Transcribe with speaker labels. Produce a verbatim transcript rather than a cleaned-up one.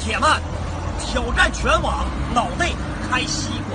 Speaker 1: 铁慢，挑战全网，脑袋开西瓜。